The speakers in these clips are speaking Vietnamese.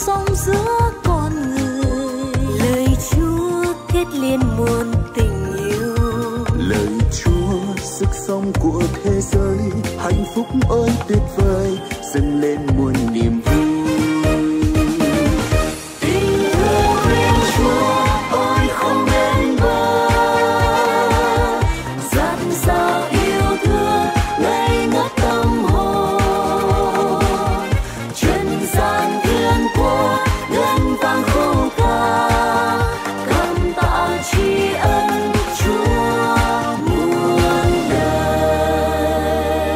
sống giữa con người. Lời Chúa kết liên muôn tình yêu. Lời Chúa sức sống của thế giới, hạnh phúc ơi tuyệt vời dâng lên muôn niềm vui. Tình thương Thiên Chúa ôi không bên bờ, dạt dào yêu thương ngây ngất tâm hồn. Trần gian thiên quốc ngân vang khúc ca, cảm tạ tri ân Chúa muôn đời.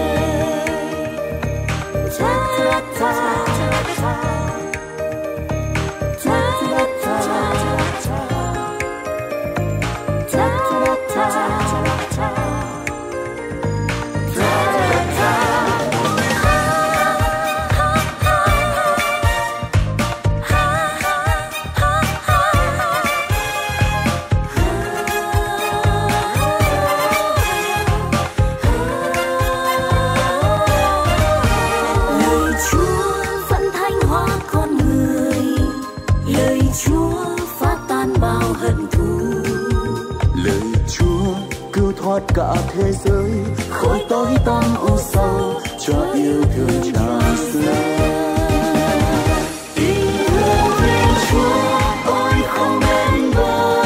Ta ta ta. Lời Chúa vẫn thanh hóa con người, lời Chúa phá tan bao hận thù. Lời Chúa cứu thoát cả thế giới khỏi tối tăm u sầu, cho yêu thương tràn lan. Tình thương Thiên Chúa ôi không bên bờ,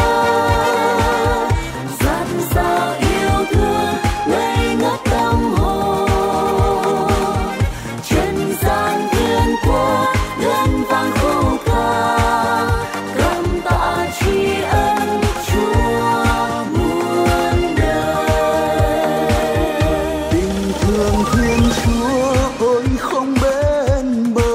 dạt dào yêu thương ngây ngất tâm hồn. Trần gian thiên quốc ngân vang khúc ca, cảm tạ tri ân Chúa muôn đời. Tình thương Thiên Chúa ôi không bên bờ,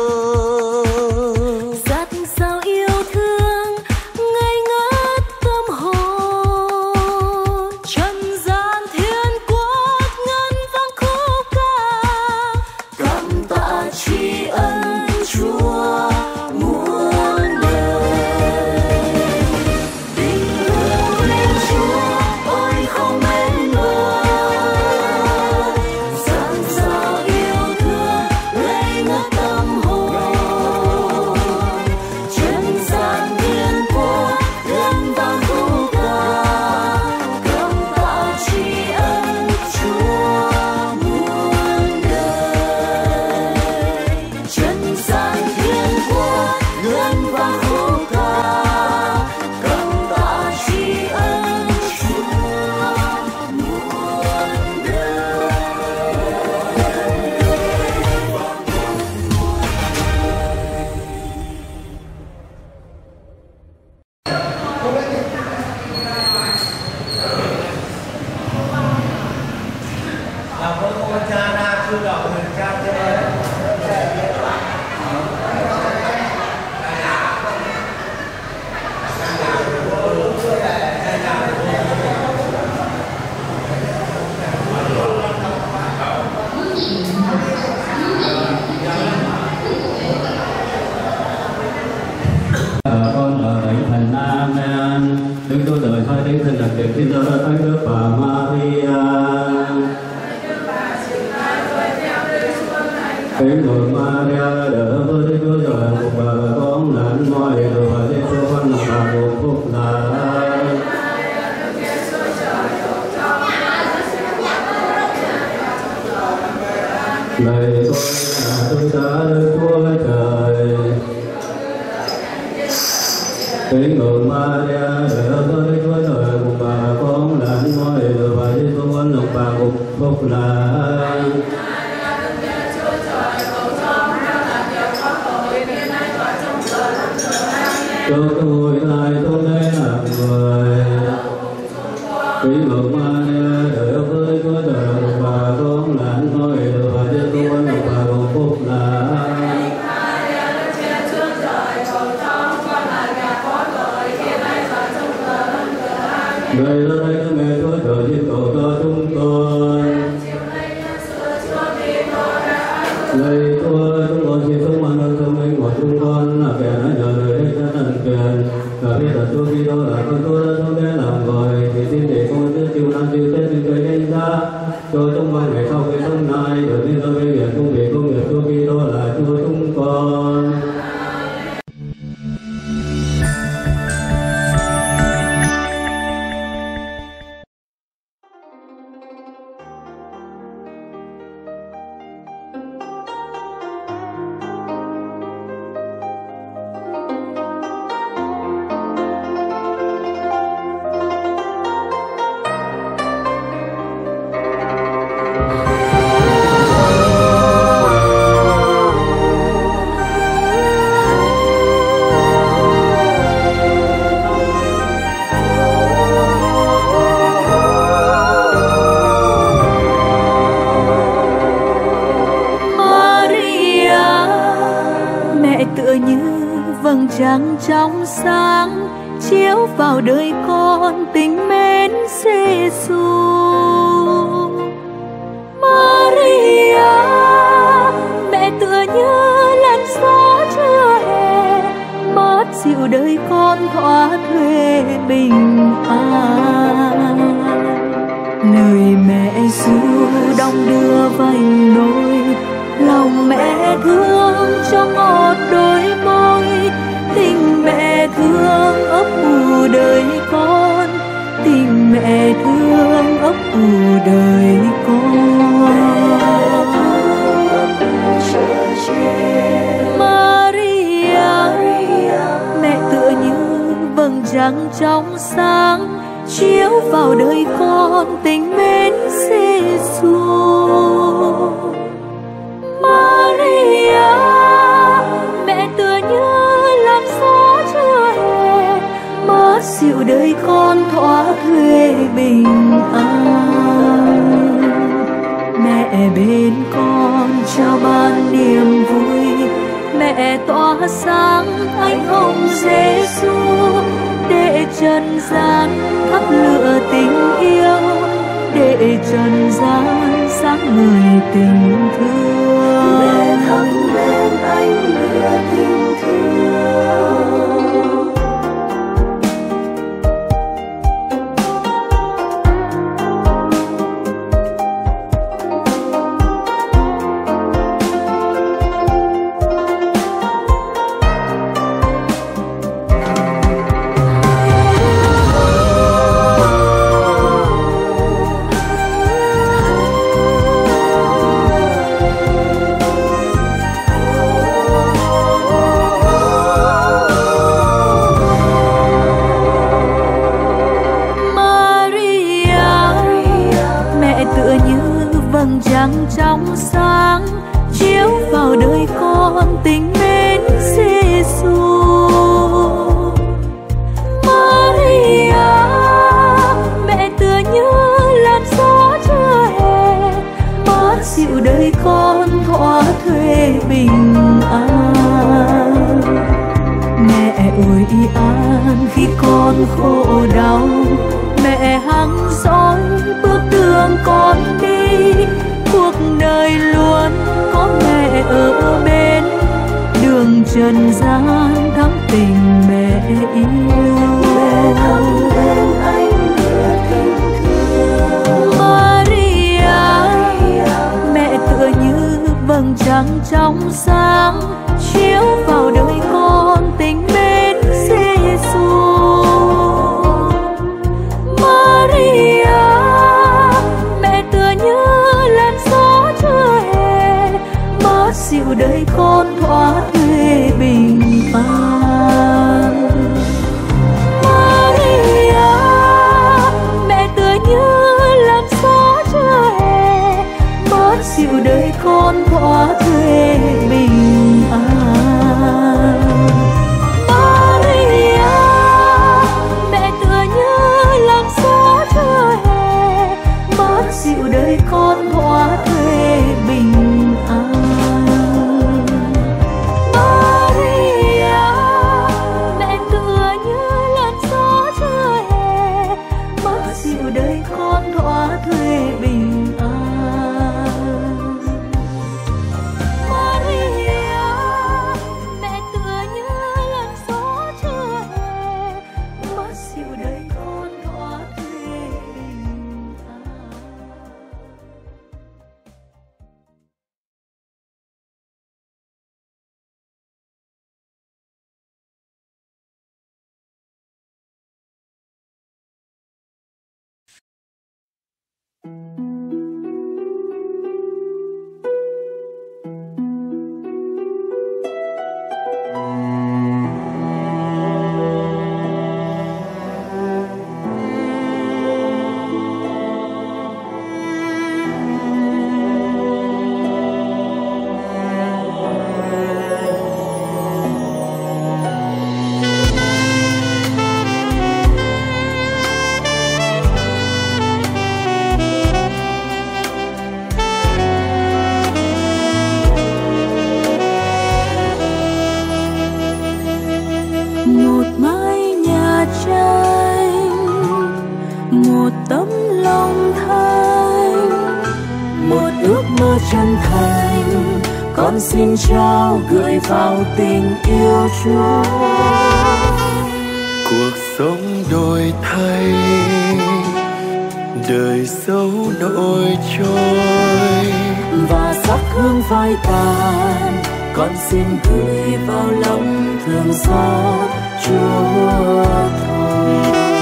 Dạt dào yêu thương ngây ngất tâm hồn. Trần gian thiên quốc ngân vang khúc ca, cảm tạ tri ân Chúa muôn đời. Tình thương Thiên Chúa ôi không bên bờ, dạt dào yêu thương ngây ngất tâm hồn. Trần gian thiên quốc ngân vang khúc ca, cảm tạ tri ân Chúa muôn đời. Trần gian thiên quốc ngân vang khúc ca, cảm tạ tri ân Chúa muôn đời. Là với con cha na chưa đọc người cha thế. Con ở thánh thần Amen. Đức Chúa Trời hai thánh thần đặc biệt xin cho Thánh Đức và Maria. Kính mừng Maria đỡ với Đức Chúa Trời một bà con lẫn mọi điều và Đức Chúa Con là bà một phúc là. Lạy tôi ta Đức Chúa Trời. Kính mừng Maria đỡ với Đức Chúa Trời một bà con lẫn mọi điều và Đức Chúa Con là bà một phúc là. Cho tôi lại tôi đây là người. Kính mừng Maria đỡ với Chúa Trời một bà con lẫn mọi điều và Đức Chúa Con là bà một phúc là. Người ra đây các mẹ Chúa Trời xin cầu cho chúng con. Lạy Chúa, chúng con xin sống an ơn thông minh của chúng con là kẻ đã nhờ lời đến cha thần quyền và biết là Chúa Kitô là con Chúa đã sống để làm người, thì xin để con giữ chịu năng chịu chết trên trời đến ra cho trong ba ngày sau khi sống nay được nên do bây giờ công việc Chúa Kitô là Chúa chúng con. vầng trăng trong sáng chiếu vào đời con tình mến Giêsu. Maria, mẹ tựa như làn gió trưa hè, mát dịu đời con thỏa thuê bình an. Lời mẹ ru đong đưa vành nôi, lòng mẹ thương cho ngọt đôi môi. Tình mẹ thương ấp ủ đời con, tình mẹ thương ấp ủ đời con. Maria, mẹ tựa như vầng trăng trong sáng chiếu vào đời con tình mến Giêsu. Maria, mẹ tựa như làn gió trưa hè, mát dịu đời con thỏa thuê bình an. Mẹ bên con trao ban niềm vui, mẹ tỏa sáng ánh hồng Giêsu, để trần gian thắp lửa tình yêu, để trần gian sáng ngời tình thương. Mẹ thắp lên ánh lửa tình thương. Trăng trong sáng chiếu vào đời con tình mến Giêsu. Maria, mẹ tựa như làn gió trưa hè, mát dịu đời con thỏa thuê bình an. Mẹ ơi an khi con khổ đau, mẹ hăng dõi bước đường con đi. Cuộc đời luôn có mẹ ở bên, đường trần gian thắm tình mẹ yêu. Mẹ thắp lên ánh lửa tình thương. Maria, mẹ tựa như vầng trăng trong sáng chiếu vào đời con tình mến Giêsu. Maria, mẹ tựa như làn gió trưa hè, mát dịu đời con thỏa thuê bình an. chân thành, con xin trao gửi vào tình yêu Chúa. Cuộc sống đổi thay, đời xấu đổi trôi, và sắc hương phai tàn, con xin gửi vào lòng thương xót Chúa thôi.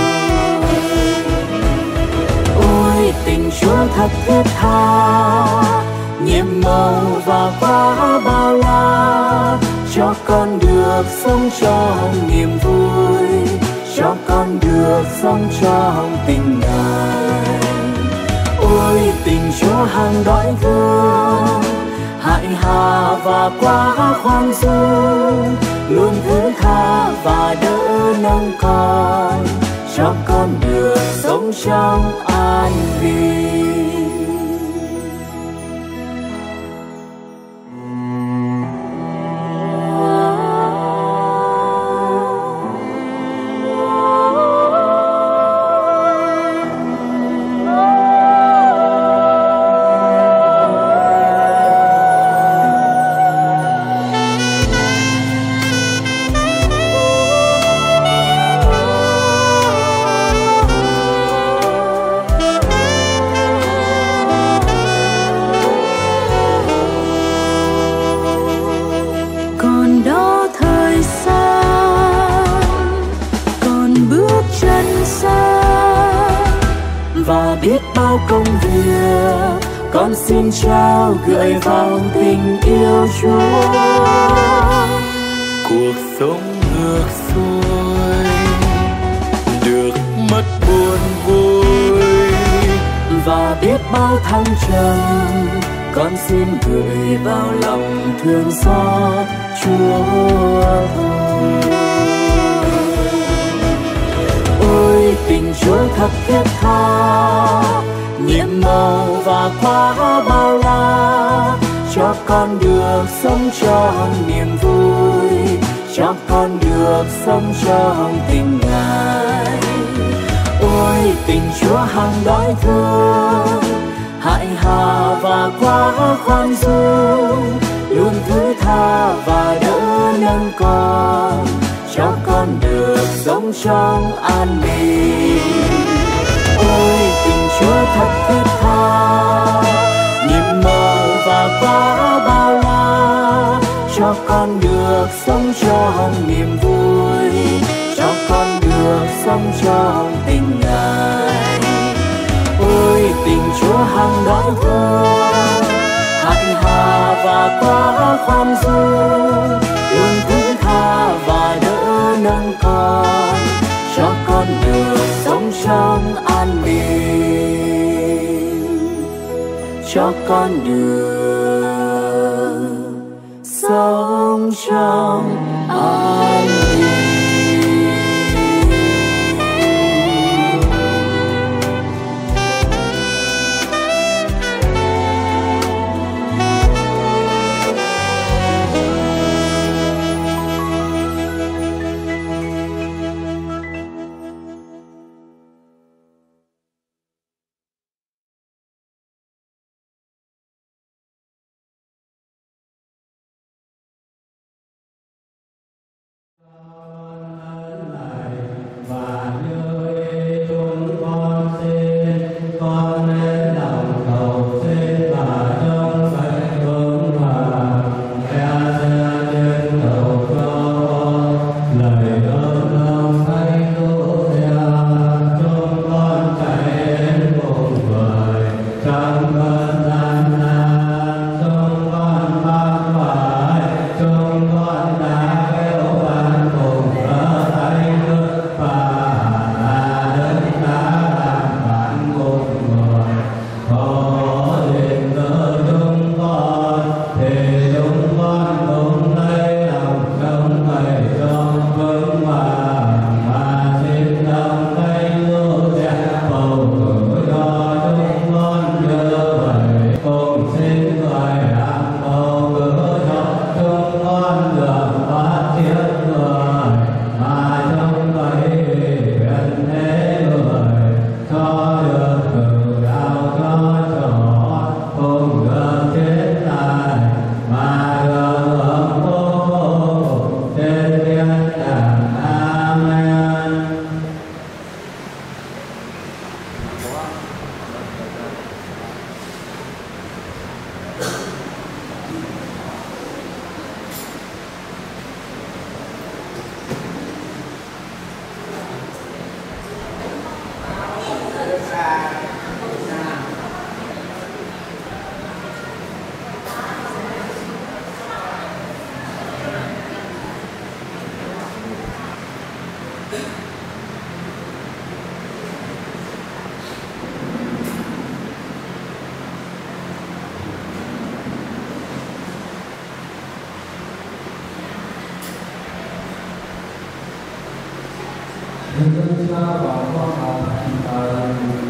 Ôi tình Chúa thật thiết tha, nhiệm màu và quá bao la, cho con được sống trong niềm vui, cho con được sống trong tình Ngài. Ôi tình Chúa hằng đói thương, hại hà và quá khoan dung, luôn thứ tha và đỡ nâng con, cho con được sống trong an bình. Và biết bao công việc, con xin trao gửi vào tình yêu Chúa. cuộc sống ngược xuôi, được mất buồn vui, Và biết bao thăng trầm, con xin gửi vào lòng thương xót Chúa thôi. Ôi tình Chúa thật thiết tha, nhiệm màu và quá bao la, cho con được sống trong niềm vui, cho con được sống trong tình Ngài. Ôi tình Chúa hằng đói thương, hại hà và quá khoan dung, luôn thứ tha và đỡ nâng con, cho con được sống trong an bình. Ôi tình Chúa thật thiết tha, nhiệm màu và quá bao la, cho con được sống trong niềm vui, cho con được sống trong tình Ngài. Ôi tình Chúa hằng đói thương, hại hà và quá khoan dung, luôn thứ tha và đỡ nâng con, cho con được sống trong an bình, cho con được sống trong an bình. Nhân dân Cha và Con và Thánh Thần.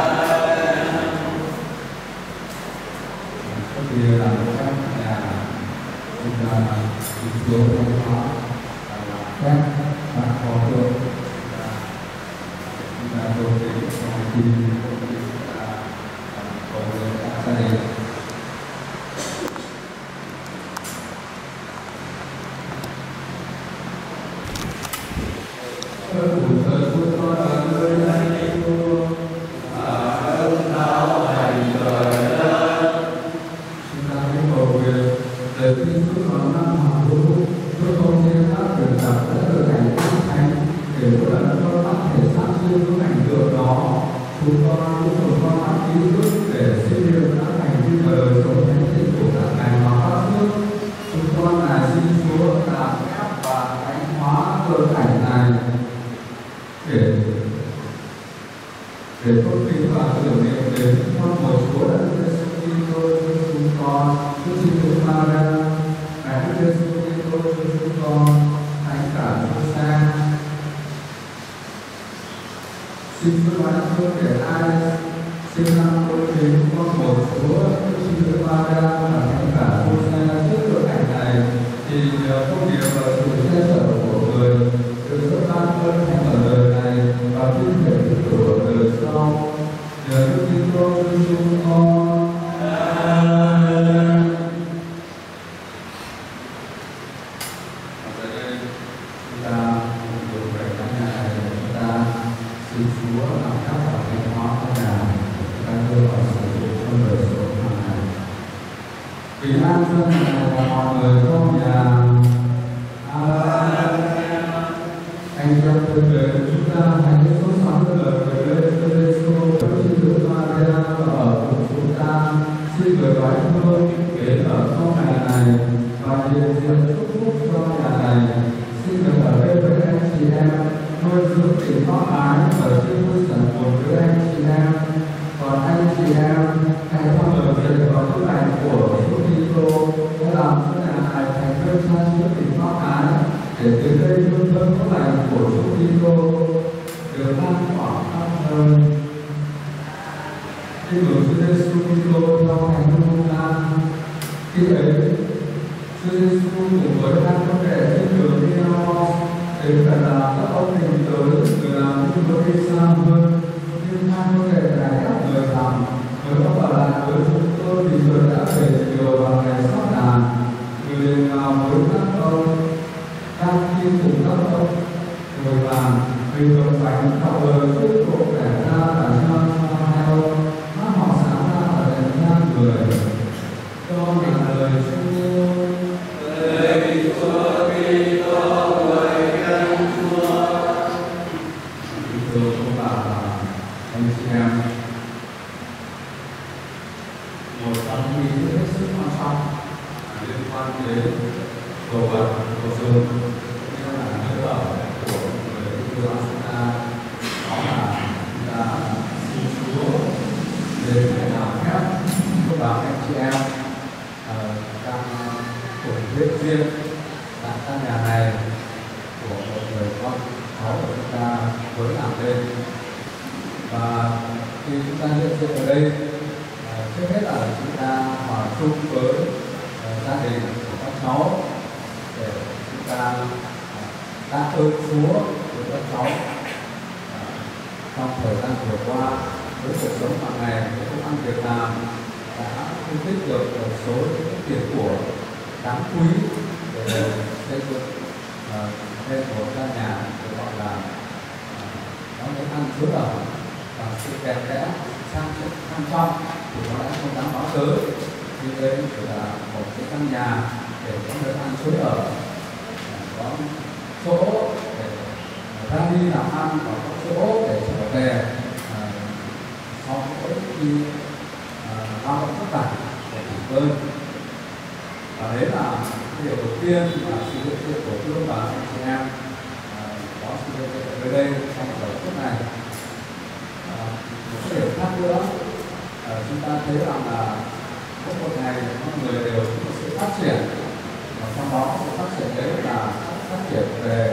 Có gì là các nhà chúng ta đi xuống văn hóa các bạn có được chúng ta đầu tiên trong kinh có được các gia đình. Để tôn kính và tưởng niệm đến con một Chúa đã Giêsu Kitô chúng con, Chúa Giêsu Maria, Thánh Giêsu Kitô chúng con, Thánh cả chúng ta. Xin Chúa ban phước để ai xin năng tôn kính con một Chúa, Chúa Giêsu Maria và Thánh cả chúng ta trước bữa cảnh này thì nhờ thông điệp và sự che chở của người được rất ban ơn thành ở đời này và tin thể tiếp tục ở đời sau. Nhờ Đức Kitô chúng con. Amen. Ở đây chúng ta cùng về căn nhà này, chúng ta xin Chúa làm các bảo thánh hóa căn nhà, chúng ta đưa vào sử dụng trong đời sống hàng ngày. Bình an dân nhà và mọi người trong nhà. Amen. Anh trong thân đời của chúng ta hãy nhớ sống sáng lời về đây Chúa Giêsu, Chúa Giêsu Maria ở cùng chúng ta. Xin gửi bài thơ đến ở trong ngày này và hiện diện chúc phúc cho nhà này. Xin được ở đây với anh chị em, nuôi dưỡng tình bác ái và chia vui sẻ buồn với anh chị em. Còn anh chị em hãy theo lời dạy và phước lành của Chúa Kitô đã làm cho nhà này thành nơi san chứa tình bác ái, để từ đây luôn luôn phước lành của Chúa Kitô được lan tỏa khắp nơi. Tin mừng Chúa Giêsu Kitô theo Thánh Luca. Khi ấy, Chúa Giêsu cùng với hai con trẻ trên đường đi nhau đến cả là các ông tìm tới người làm như có đi xa hơn, nhưng hai con trẻ này ép người làm mới có bảo lại với chúng tôi thì tôi đã về chiều vào ngày sắp đàn. Người liền vào với các ông đang khi cùng các ông ngồi bàn vì cầm bánh đọc lời thuyết phục để ra cả cho hai ông, mắt họ sáng ra ở đèn ra người cho là lời Chúa. Lạy Chúa Kitô người Thánh Chúa. Thưa ông bà và anh chị em, một trong những hết sức quan trọng liên quan đến đồ vật, đồ dùng như là nơi ở của người Kitô chúng ta, đó là chúng ta xin Chúa đến ngày nào phép các bà anh chị em đang cùng viết riêng tại căn nhà này của một người con cháu của chúng ta mới làm lên. Và khi chúng ta hiện diện ở đây, trước hết là chúng ta hòa chung với gia đình của các cháu để chúng ta tạ ơn Chúa của các cháu trong thời gian vừa qua với cuộc sống hàng ngày, với công ăn việc làm đã cung tích được một số những tiền của đáng quý để xây dựng thêm một căn nhà được gọi là nó mới ăn chứa ở và sự đẹp đẽ sang trọng thì nó đã không đáng nói tới. Nhưng đây chỉ là một cái căn nhà để có nơi ăn chứa ở, có chỗ để ra đi làm ăn và có chỗ để trở về sau mỗi khi lao động vất vả để nghỉ ngơi. Và đấy là cái điều đầu tiên mà sự hiện diện của Chúa và anh chị em đó, sự hiện diện Ở đây trong giờ phút này một cái điểm khác nữa, chúng ta thấy rằng là có một ngày mọi người đều có một sự phát triển, và trong đó sự phát triển đấy là phát triển về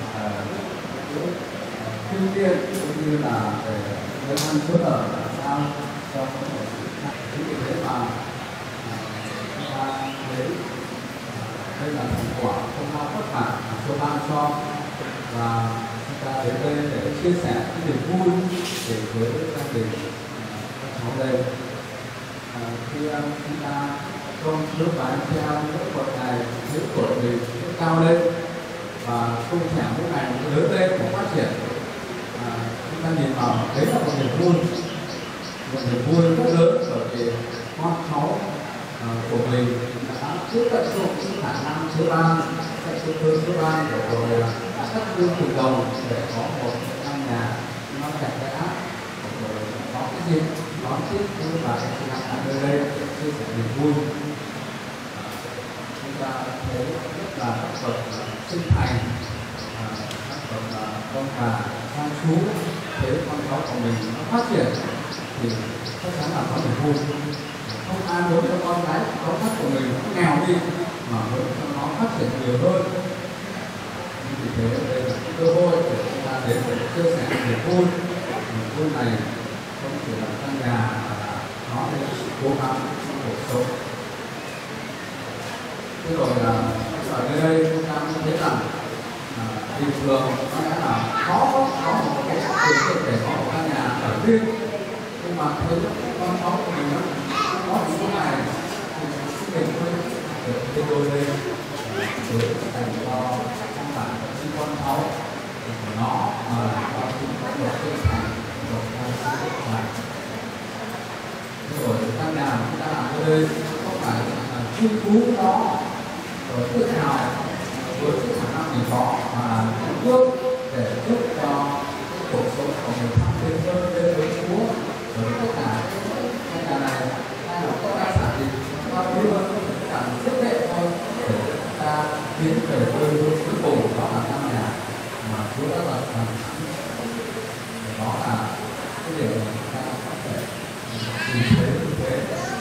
kinh nghiệm cũng như là về nơi ăn chỗ ở làm sao cho có một sự chính vì thế mà chúng ta thấy đây là thành quả công lao vất vả mà Chúa ban cho, và chúng ta đến đây để chia sẻ cái niềm vui để với gia đình các cháu đây. Khi chúng ta không lúc mà anh chị em mỗi một ngày thấy tuổi mình cao lên và không trẻ mỗi ngày lớn lên cũng phát triển, chúng ta nhìn vào đấy là một niềm vui rất lớn, bởi vì con cháu của mình đã biết tận dụng những khả năng chữa ban, các cơ cơ chữa ban rồi đã cắt lương từ đầu để có một căn nhà nó đẹp đẽ, rồi có cái gì đón tiếp như là chị em ở nơi đây chia sẻ niềm vui. Chúng ta thấy rất là các bậc sinh thành, các bậc con bà cha chú thấy con cháu của mình nó phát triển thì chắc chắn là có niềm vui. Không ai muốn cho con cái cháu khác của mình nó nghèo đi, mà muốn cho nó phát triển nhiều hơn. Vì thế đây là cái cơ hội để chúng ta đến để chia sẻ niềm vui này không chỉ là căn nhà mà là nó là sự cố gắng trong cuộc sống. Thế rồi là ở đây chúng ta cũng thấy rằng bình thường có lẽ là khó có một cái điều kiện để có một căn nhà ở riêng, nhưng mà thấy con cháu của mình có những cái này thì mình mới được cái đôi đây để dành cho các bạn sinh con cháu của nó mà có những cái được thành rồi căn nhà chúng ta làm ở đây có phải là chuyên phú đó rồi tự hào với cái khả năng mình có mà bước để giúp cho cuộc sống của mình thăng tiến hơn lên với Chúa, rồi tất cả căn nhà này hay là có tài sản gì bao nhiêu hơn tất cả rất đẹp thôi để chúng ta tiến về nơi cuối cùng, đó là căn nhà mà Chúa đã lập thành. Đó là cái điều mà chúng ta có thể nhìn thấy thực tế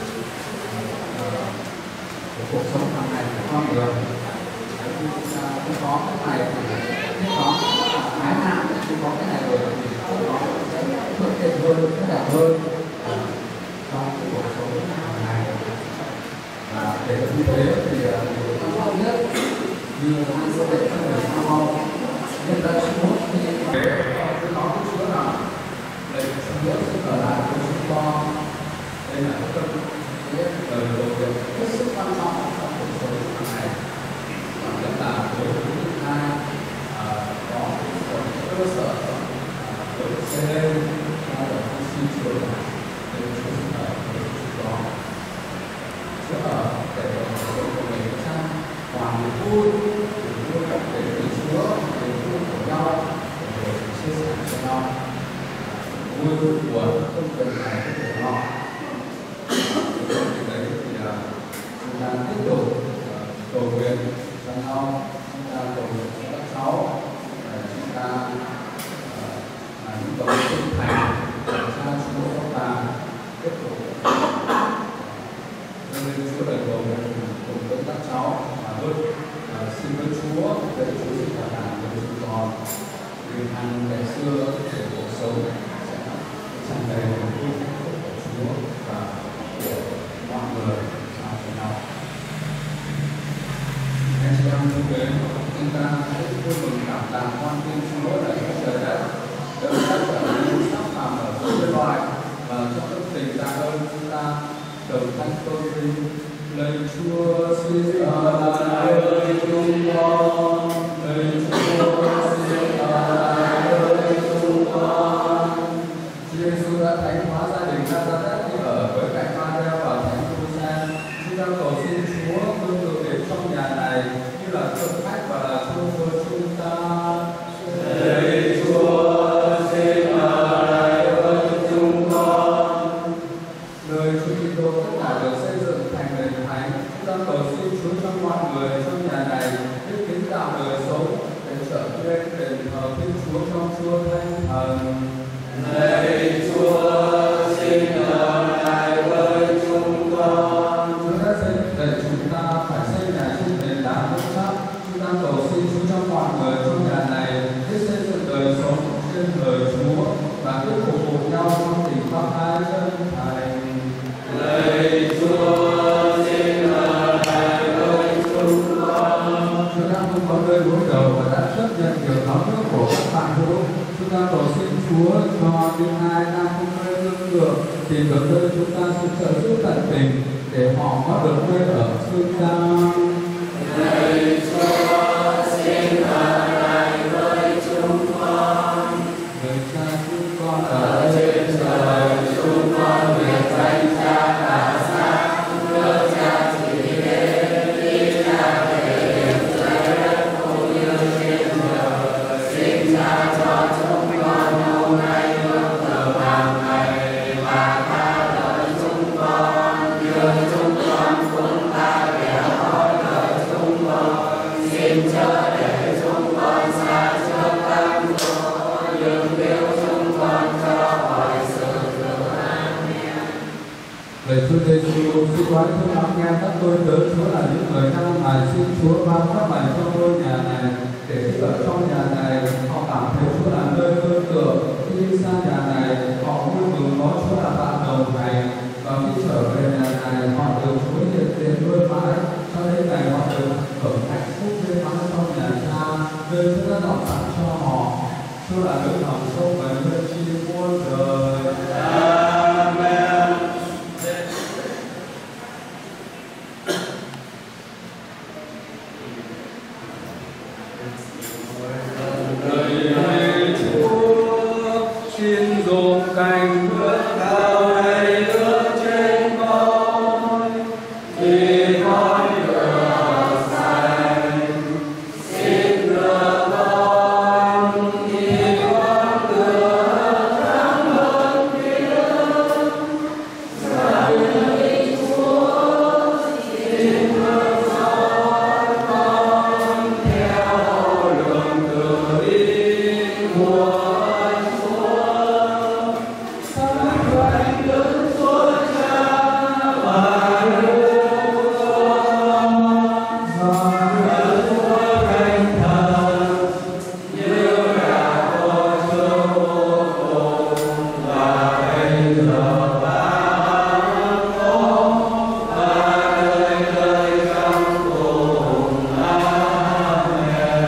của cuộc sống hàng ngày của con người. Khi chúng ta không có cái này thì không có ái nạn, không có cái này rồi thì nó sẽ thuận tiện hơn, sẽ đẹp hơn trong cái cuộc sống hàng ngày. Và để như thế thì điều quan trọng nhất như anh có thể cho người sao không nhân dân Chúa thì tôi nói với Chúa rằng đây Chúa sẽ ở lại với chúng con. Đây là cái tâm nghĩa lời đầu tiên hết sức quan trọng trong cuộc sống hàng ngày, và nhất là với những ai có cơ sở được xây lên hay là không xin Chúa là để Chúa sẽ ở với chúng con. Chúa ở để cuộc sống của mình sang toàn vui, vui cảm để Chúa, để vui của nhau, để chia sẻ cho nhau. Vui buồn không cần phải của họ. Trong việc đấy thì chúng ta tiếp tục cầu nguyện cho nhau, chúng ta cầu nguyện cho các cháu, chúng ta là những bậc sinh thành cha Chúa các bà tiếp tục nên Chúa lời cầu nguyện cùng với các cháu và luôn xin với Chúa để Chúa sẽ bảo đảm cho chúng con vì hàng ngày xưa để cuộc sống sẽ tràn đầy niềm vui của Chúa và của mọi người sao cho nhau. Anh chị em thân mến, chúng ta hãy vui mừng cảm tạ con tin Chúa đã cho trời đất đã trở nên sắp làm ở dưới loài, và trong tâm tình tạ ơn chúng ta đồng thanh tôn vinh lạy Chúa xin ở lại với chúng con, lạy Chúa xin ở lại với chúng con. Chúa Giêsu đã thánh hóa gia đình Nazareth đi ở với cạnh Maria và thánh Giuse. Chúng ta cầu xin Chúa tương tự đến trong nhà này như là thượng khách và là thương của chúng ta. Lạy Chúa xin ở lại với chúng con. Lời Chúa Kitô tất cả được xây dựng thành nền thánh. Chúng ta cầu xin Chúa trong mọi Chúa trong suốt thánh thần. Lạy Chúa, xin ở lại với chúng con. Chúa đã dạy chúng ta phải xây nhà trên nền đá vững chắc. Chúng ta cầu xin Chúa cho mọi người trong nhà này biết xây dựng đời sống trên lời Chúa và biết phục vụ nhau trong tình bác ái chân thành. Lạy Chúa, xin ở lại với chúng con. Chúng ta không có nơi đối đầu và đã chấp nhận việc hóng nước của các bạn hữu. Chúng ta cầu xin Chúa cho những ai đang không nơi nương tựa tìm được nơi chúng ta sự trợ giúp tận tình để họ có được nơi ở xương gian. Lạy Chúa, xin ở lại với chúng con. Người cha chúng con Ở trên trời, chúng con nguyện danh Cha là sáng, nước Cha chỉ đến, ý Cha thể hiện dưới đất cũng như trên trời. Xin Cha cho chúng con hôm nay lương thực hàng ngày và tha lỗi chúng con, như chúng con cũng tha kẻ có lỗi chúng con. Xin chớ để chúng con xa trước các tội, nhưng cứu chúng con cho khỏi sự dữ. Amen. Lạy Chúa Giêsu, xin đoán thương lắng nghe các tôi tớ Chúa là những người đang mài xin Chúa ban phép lành cho ngôi nhà này, để khi ở trong nhà này họ cảm thấy Chúa là nơi nương tựa. Khi đi xa nhà này họ vui mừng có Chúa là bạn đồng hành, và khi trở về nhà này họ được Chúa hiện diện luôn mãi cho đến ngày họ được hưởng hạnh phúc tươi mát trong nhà Cha, nơi Chúa đã dọn sẵn cho họ. Chúa là nước hầm sâu và nơi chi muôn đời. Amen. Lạy Chúa, xin dùng cành nước cao đầy nước trên con, Khi con được sạch, xin đưa con, khi con được cảm ơn Chúa. Lạy Chúa, xin thương xót con theo lượng từ bi của Chúa. Sáng quanh Đức Chúa Cha và Đức Chúa Thánh Thần, như đã có trước vô cùng và bây giờ và có và đời đời trong cùng. Amen.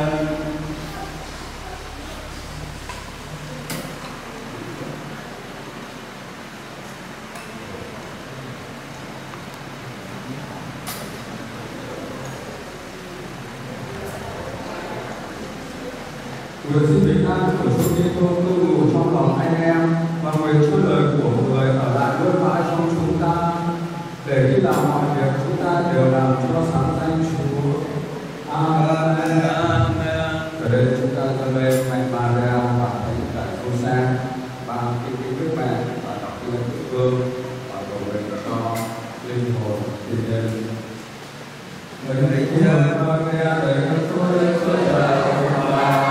Nguyện xin bình an của Chúa Kitô cư ngụ trong lòng anh em, và nguyện Chúa lời của người ở lại luôn mãi trong chúng ta, để khi làm mọi việc chúng ta đều làm cho sáng danh Chúa. Amen. Ở đây chúng ta dâng lên Thánh Maria và Thánh Đại Giuse, và kính Đức Mẹ và đọc tiên Đức Vương, và cầu nguyện cho linh hồn thiên nhân. Lạy Cha Maria đầy ơn Chúa lên Chúa trời và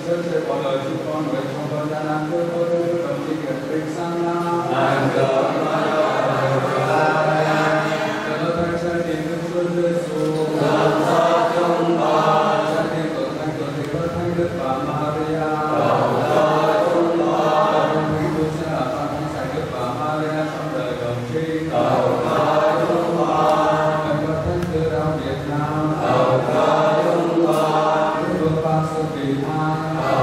dân sẽ bỏ lời chúng con với trong con gian nan cơ tôi đồng đi nghiệp bình sang nam an cờ ma yo cờ thanh chân tình đức chúa giêsu làm cho trong ba chân tình tuần thanh đức bà Maria làm cho trong ba trong thánh chúa sẽ là phan thánh sạch đức bà Maria trong đời đồng trinh làm cho trong ba ngày có thánh tư đạo Việt Nam làm cho trong ba vương ba sự kỳ tha